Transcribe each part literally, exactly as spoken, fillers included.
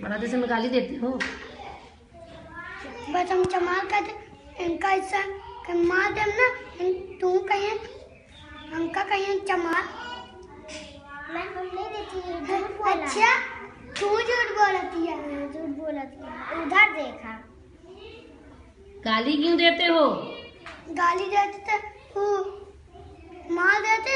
बढ़ाते समय गाली देते हो? बस हम चमार का इनका हिस्सा मार देम ना, तू कहीं हमका कहीं चमार मैं हम नहीं देती। अच्छा तू झूठ बोलती है। झूठ बोलती है, उधर देखा। गाली क्यों देते हो? गाली देते थे वो मार देते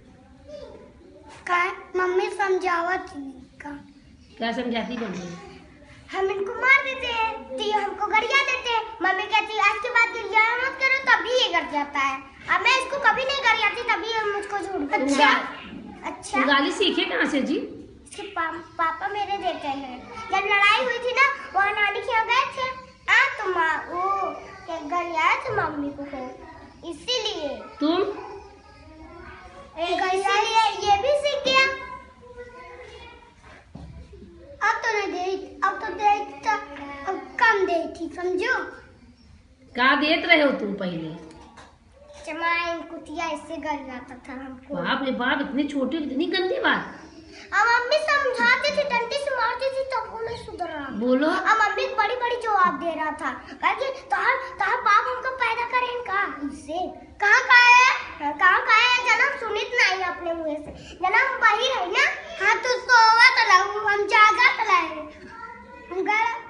का मम्मी समझावत का। क्या समझाती मम्मी? हम इनको मार देते हैं तो ये हमको गरिया देते हैं। मम्मी कहती है आज के बाद गरिया मत करो, तभी ये कर जाता है। अब मैं इसको कभी नहीं गरियाती, तभी ये मुझको झूठ बोलती है। अच्छा तो गाली सीखे कहाँ से जी? इसके पा, पापा मेरे देते हैं। जब लड़ाई हुई थी ना, वहाँ नानी के यहाँ गए थे आ तो माँ वो क्या गरियाया था मम्मी को, इसीलिए तुम इसीलिए ये भी सीख गया। अब तो नहीं दे, अब तो दे अब कम दे थी, समझो। क्या देते रहे हो तुम पहले? चमाइन कुतिया इससे गरियाता था हमको। बाप रे बाप, इतनी छोटी इतनी गंदी बात। अब मम्मी समझाती थी, डंडे से मारती थी, तब वो नहीं सुधर रहा। बोलो। अब मम्मी बड़ी बड़ी जवाब दे रहा था, कहे तार तार बाप हमको पैदा करें का इससे। कहाँ का है, कहाँ का है? जन्म सुनित नहीं अपने मुँह से, जन्म वही है ना। हाँ तो सोवा तलाऊ, हम जागा तलाए, हम गए